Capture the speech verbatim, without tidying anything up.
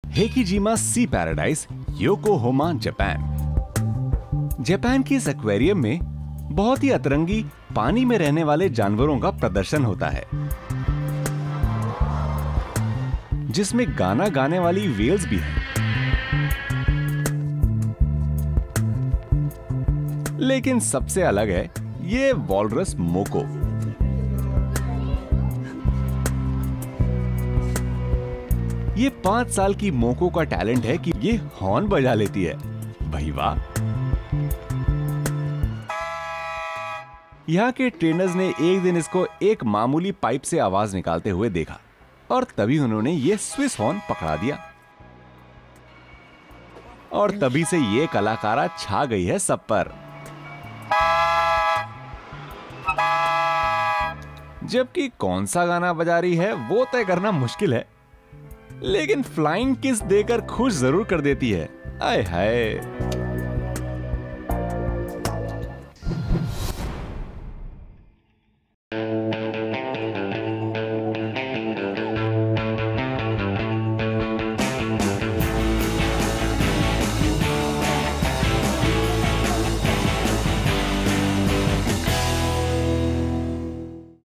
हेकिजिमा Sea Paradise, Yokohama, Japan. Japan के इस aquarium में बहुत ही अतरंगी पानी में रहने वाले जानवरों का प्रदर्शन होता है, जिसमें गाना गाने वाली व्हेल्स भी हैं। लेकिन सबसे अलग है ये वॉलरस मोको। ये पांच साल की मोको का टैलेंट है कि ये हॉर्न बजा लेती है। भाई वाह! यहाँ के ट्रेनर्स ने एक दिन इसको एक मामूली पाइप से आवाज निकालते हुए देखा और तभी उन्होंने ये स्विस हॉर्न पकड़ा दिया और तभी से ये कलाकारा छा गई है सब पर। जबकि कौन सा गाना बजा रही है वो तय करना मुश्किल है, लेकिन फ्लाइंग किस देकर खुश जरूर कर देती है। आय हाय।